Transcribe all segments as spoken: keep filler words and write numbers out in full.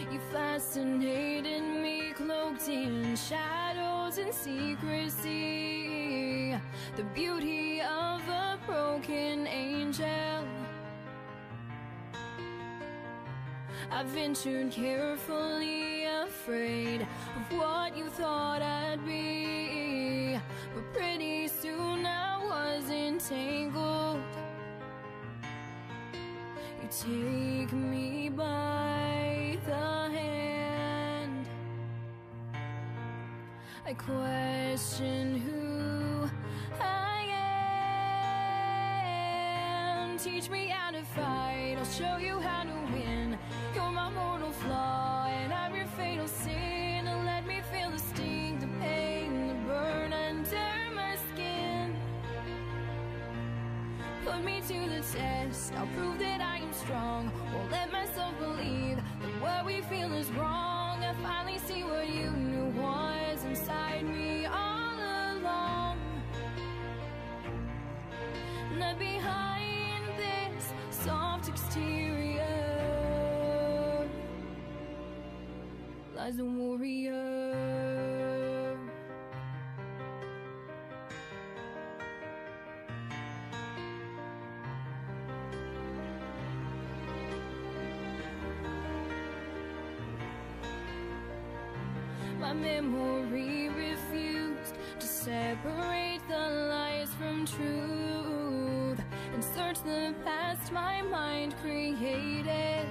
You fascinated me, cloaked in shadows and secrecy, the beauty of a broken angel. I ventured carefully, afraid of what you thought I'd be, but pretty soon I was entangled. You take me by the hand. I question who I am. Teach me how to fight, I'll show you how to win. You're my mortal flaw, and I'm your fatal sin. And let me feel the sting, the pain, the burn under my skin. Put me to the test, I'll prove that I am strong. Won't let myself believe that what we feel is wrong. I finally see what you knew was inside me all along. Not behind this soft exterior lies a warrior. My memory refused to separate the lies from truth and search the past my mind created.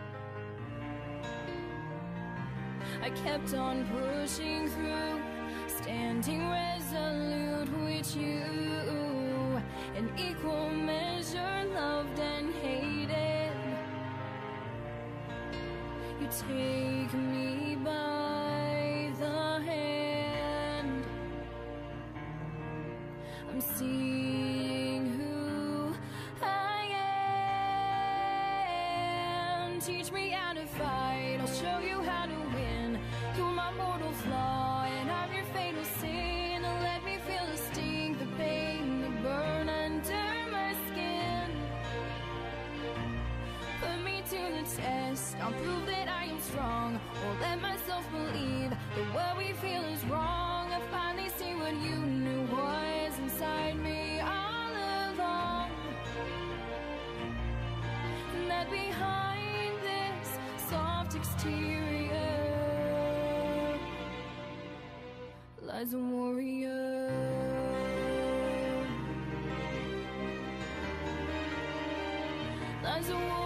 I kept on pushing through, standing resolute with you, in equal measure loved and hated. You take me by the hand. I'm seeing who I am. Teach me how to fight, I'll show you how to win. You're my mortal flaw, and I'm your fatal sin. And let me feel the sting, the pain, the burn under my skin. Put me to the test, I'll prove that I am strong. Won't let myself believe that what we feel is wrong. I finally see what you knew was inside me all along. And that behind this soft exterior lies a warrior. Lies a warrior.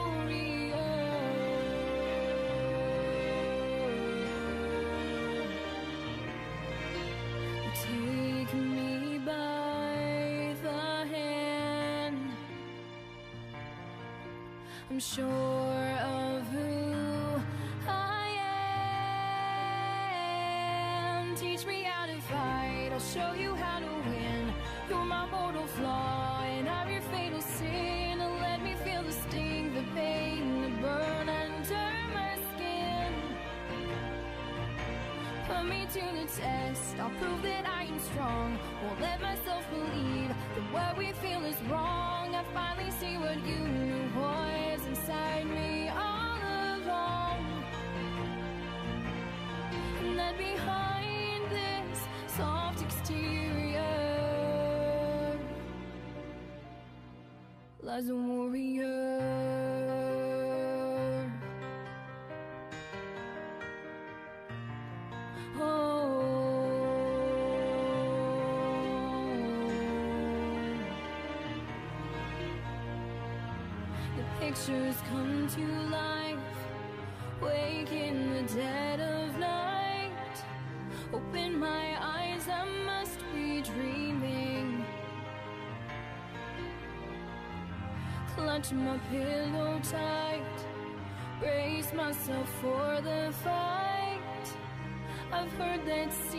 Take me by the hand. I'm sure of who I am. Teach me how to fight, I'll show you how to win. You're my mortal flaw, and I'm your fatal sin. And let me feel the sting, the pain, the burn under my skin. Put me to the test, I'll prove that I am strong. Won't let myself believe that what we feel is wrong. I finally see what you knew was inside me all along. And that behind this soft exterior lies a warrior. Pictures come to life, wake in the dead of night. Open my eyes, I must be dreaming. Clutch my pillow tight, brace myself for the fight. I've heard that